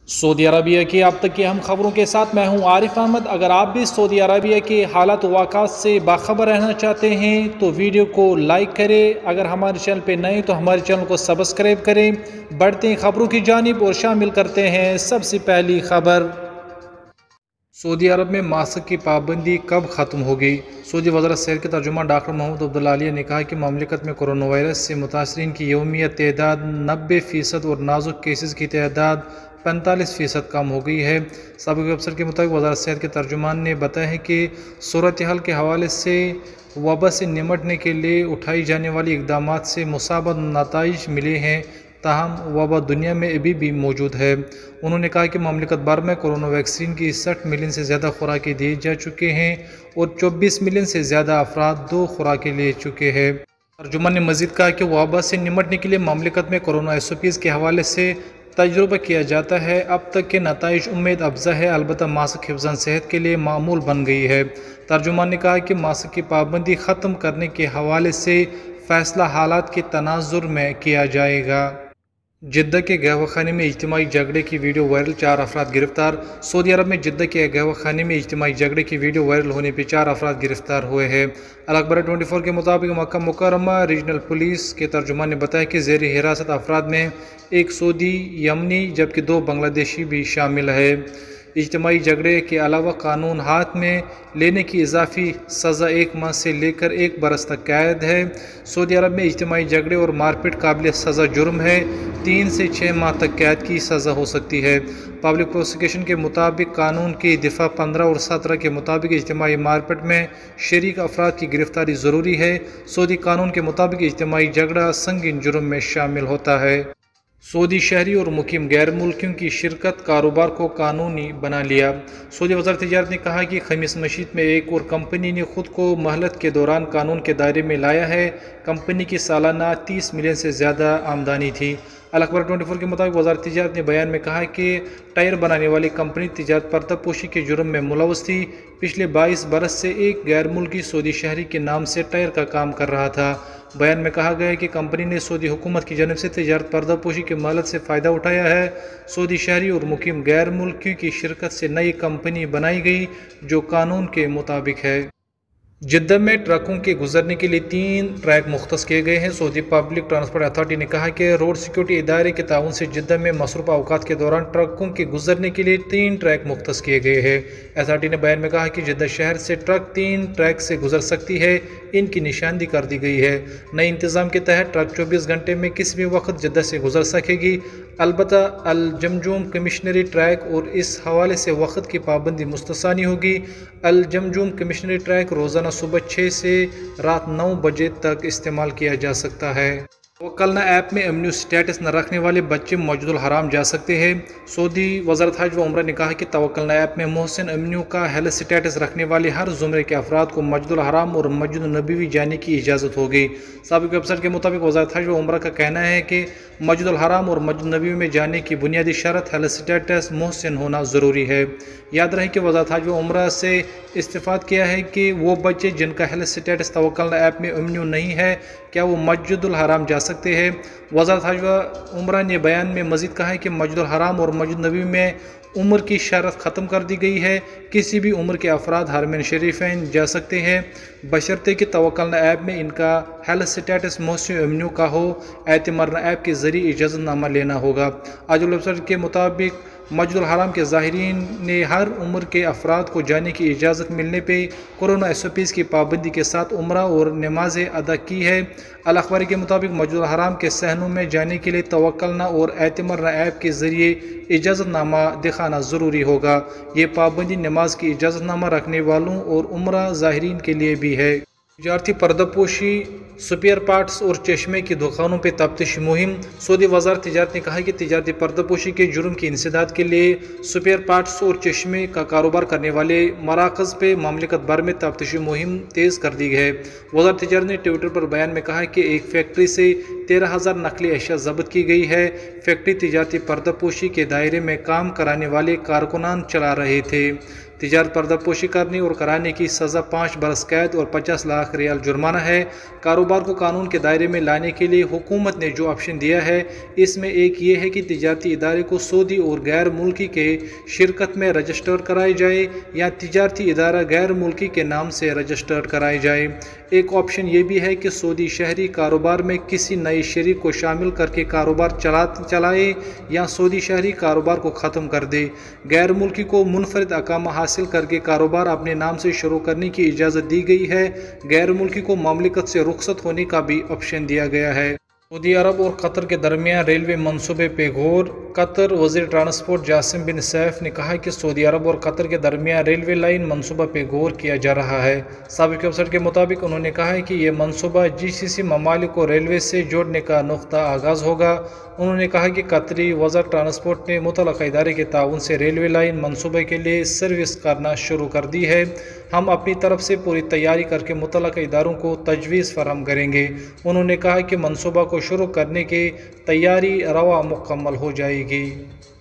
سعودی عربیہ کی اب تک کی اہم خبروں کے ساتھ میں ہوں عارف احمد۔ اگر آپ بھی سعودی عربیہ کے حالات و واقعات سے باخبر رہنا چاہتے ہیں تو ویڈیو کو لائک کریں، اگر ہمارے چینل پہ نئے تو ہمارے چینل کو سبسکرائب کریں۔ بڑھتے ہیں خبروں کی جانب اور شامل کرتے ہیں سب سے پہلی خبر۔ سعودی عرب میں ماسک کی پابندی کب ختم ہوگی؟ سعودی وزارت صحت کے ترجمان ڈاکٹر محمد عبداللہ عالیہ نے کہا کہ مملکت میں کورونا وائرس سے متاثرین کی یومیہ تعداد 90% اور نازک کیسز کی تعداد 45% کم ہو گئی ہے۔ سابق افسر کے مطابق وزارت صحت کے ترجمان نے بتایا ہے کہ صورتحال کے حوالے سے وبا سے نمٹنے کے لیے اٹھائی جانے والی اقدامات سے مثبت نتائج ملے ہیں، تاہم وبا دنیا میں ابھی بھی موجود ہے۔ انہوں نے کہا کہ مملکت بھر میں کورونا ویکسین کی 60 ملین سے زیادہ خوراکیں دی جا چکے ہیں اور 24 ملین سے زیادہ افراد 2 خوراکیں لے چکے ہیں۔ ترجمان نے مزید کہا کہ وبا سے نمٹنے کے لیے مملکت میں کورونا SOPs کے حوالے سے تجربہ کیا جاتا ہے۔ اب تک کے نتائج امید افزا ہے، البتہ ماسک حفظان صحت کے لیے معمول بن گئی ہے۔ ترجمان نے کہا کہ ماسک کی پابندی ختم کرنے کے حوالے سے فیصلہ حالات کے تناظر میں کیا جائے گا۔ جدہ کے قہوہ خانے میں اجتماعی جھگڑے کی ویڈیو وائرل، 4 افراد گرفتار۔ سعودی عرب میں جدہ کے قہوہ خانے میں اجتماعی جھگڑے کی ویڈیو وائرل ہونے پہ 4 افراد گرفتار ہوئے ہیں۔ الاخبار 24 کے مطابق مکہ مکرمہ ریجنل پولیس کے ترجمان نے بتایا کہ زیر حراست افراد میں ایک سعودی یمنی جبکہ 2 بنگلہ دیشی بھی شامل ہیں۔ اجتماعی جھگڑے کے علاوہ قانون ہاتھ میں لینے کی اضافی سزا 1 ماہ سے لے کر 1 برس تک قید ہے۔ سعودی عرب میں اجتماعی جھگڑے اور مار پیٹ قابل سزا جرم ہے، 3 سے 6 ماہ تک قید کی سزا ہو سکتی ہے۔ پبلک پروسیکیوشن کے مطابق قانون کی دفعہ 15 اور 17 کے مطابق اجتماعی مار پیٹ میں شریک افراد کی گرفتاری ضروری ہے۔ سعودی قانون کے مطابق اجتماعی جھگڑا سنگین جرم میں شامل ہوتا ہے۔ سعودی شہری اور مقیم غیر ملکیوں کی شرکت کاروبار کو قانونی بنا لیا۔ سعودی وزارت تجارت نے کہا کہ خمیس مشیط میں ایک اور کمپنی نے خود کو مہلت کے دوران قانون کے دائرے میں لایا ہے۔ کمپنی کی سالانہ 30 ملین سے زیادہ آمدنی تھی۔ الاخبار 24 کے مطابق وزارت تجارت نے بیان میں کہا کہ ٹائر بنانے والی کمپنی تجارت پردہ پوشی کے جرم میں ملوث تھی۔ پچھلے 22 برس سے ایک غیر ملکی سعودی شہری کے نام سے ٹائر کا کام کر رہا تھا۔ بیان میں کہا گیا ہے کہ کمپنی نے سعودی حکومت کی جانب سے تجارت پردہ پوشی کی مہلت سے فائدہ اٹھایا ہے۔ سعودی شہری اور مقیم غیر ملکیوں کی شرکت سے نئی کمپنی بنائی گئی جو قانون کے مطابق ہے۔ جدہ میں ٹرکوں کے گزرنے کے لیے 3 ٹریک مختص کیے گئے ہیں۔ سعودی پبلک ٹرانسپورٹ اتھارٹی نے کہا کہ روڈ سیکورٹی ادارے کے تعاون سے جدہ میں مصروف اوقات کے دوران ٹرکوں کے گزرنے کے لیے 3 ٹریک مختص کیے گئے ہیں۔ اتھارٹی نے بیان میں کہا کہ جدہ شہر سے ٹرک 3 ٹریک سے گزر سکتی ہے، ان کی نشاندہی کر دی گئی ہے۔ نئے انتظام کے تحت ٹرک 24 گھنٹے میں کسی بھی وقت جدہ سے گزر سکے گی، البتہ الجمجوم کمشنری ٹریک اور اس حوالے سے وقت کی پابندی مستثنی ہوگی۔ الجمجوم کمشنری ٹریک روزانہ صبح 6 سے رات 9 بجے تک استعمال کیا جا سکتا ہے۔ توکلنا ایپ میں امنیو سٹیٹس نہ رکھنے والے بچے مسجد الحرام جا سکتے ہیں۔ سعودی وزارت حج و عمرہ نے کہا کہ توکلنا ایپ میں محسن امنیو کا ہیلتھ سٹیٹس رکھنے والے ہر زمرے کے افراد کو مسجد الحرام اور مسجد النبوی جانے کی اجازت ہوگی۔ سابق افسر کے مطابق وزارت حج و عمرہ کا کہنا ہے کہ مسجد الحرام اور مسجد النبوی میں جانے کی بنیادی شرط ہیلتھ سٹیٹس محسن ہونا ضروری ہے۔ یاد رہے کہ وزارت حج و عمرہ سے استفاد کیا ہے کہ وہ بچے جن کا ہیلتھ سٹیٹس توکلنا ایپ میں امنیو نہیں ہے، کیا وہ مسجد الحرام جا سکتے ہیں؟ وزارت حج و عمرہ نے بیان میں مزید کہا ہے کہ مسجد الحرام اور مسجد النبوی میں عمر کی شرط ختم کر دی گئی ہے، کسی بھی عمر کے افراد حرمین شریفین جا سکتے ہیں، بشرطے کہ توکلنا ایپ میں ان کا ہیلتھ سٹیٹس محسن امنیو کا ہو۔ اعتمرنا ایپ کے ذریعے اجازت نامہ لینا ہوگا۔ عاجل افسر کے مطابق مسجد الحرام کے زائرین نے ہر عمر کے افراد کو جانے کی اجازت ملنے پہ کورونا SOPs کی پابندی کے ساتھ عمرہ اور نمازیں ادا کی ہے۔ الاخبار کے مطابق مسجد الحرام کے صحنوں میں جانے کے لیے توکلنا اور اعتمرنا ایپ کے ذریعے اجازت نامہ دکھانا ضروری ہوگا۔ یہ پابندی نماز کی اجازت نامہ رکھنے والوں اور عمرہ زائرین کے لیے بھی ہے۔ تجارتی پردہ پوشی، سپیئر پارٹس اور چشمے کی دکانوں پہ تفتیشی مہم۔ سعودی وزارت تجارت نے کہا کہ تجارتی پردہ پوشی کے جرم کی انسداد کے لیے سپیئر پارٹس اور چشمے کا کاروبار کرنے والے مراکز پہ مملکت بھر میں تفتیشی مہم تیز کر دی ہے۔ وزارت تجارت نے ٹویٹر پر بیان میں کہا کہ ایک فیکٹری سے 13,000 نقلی اشیاء ضبط کی گئی ہے۔ فیکٹری تجارتی پردہ پوشی کے دائرے میں کام کرانے والے کارکنان چلا رہے تھے۔ تجارت پردہ پوشی کرنے اور کرانے کی سزا 5 برس قید اور 50 لاکھ ریال جرمانہ ہے۔ کاروبار کو قانون کے دائرے میں لانے کے لیے حکومت نے جو آپشن دیا ہے اس میں ایک یہ ہے کہ تجارتی ادارے کو سعودی اور غیر ملکی کے شرکت میں رجسٹر کرائی جائے یا تجارتی ادارہ غیر ملکی کے نام سے رجسٹر کرائی جائے۔ ایک آپشن یہ بھی ہے کہ سعودی شہری کاروبار میں کسی نئے شریک کو شامل کر کے کاروبار چلائے یا سعودی شہری کاروبار کو ختم کر دے۔ غیر ملکی کو منفرد اقامہ حاصل کر کے کاروبار اپنے نام سے شروع کرنے کی اجازت دی گئی ہے۔ غیر ملکی کو مملکت سے رخصت ہونے کا بھی آپشن دیا گیا ہے۔ سعودی عرب اور قطر کے درمیان ریلوے منصوبے پہ غور۔ قطر وزیر ٹرانسپورٹ جاسم بن سیف نے کہا کہ سعودی عرب اور قطر کے درمیان ریلوے لائن منصوبہ پہ غور کیا جا رہا ہے۔ سابق ویب سائٹ کے مطابق انہوں نے کہا کہ یہ منصوبہ GCC ممالک کو ریلوے سے جوڑنے کا نقطہ آغاز ہوگا۔ انہوں نے کہا کہ قطری وزارت ٹرانسپورٹ نے متعلقہ ادارے کے تعاون سے ریلوے لائن منصوبے کے لیے سروس کرنا شروع کر دی ہے۔ ہم اپنی طرف سے پوری تیاری کر کے متعلقہ اداروں کو تجویز فراہم کریں گے۔ انہوں نے کہا کہ منصوبہ کو شروع کرنے کی تیاری رواں مکمل ہو جائے گی۔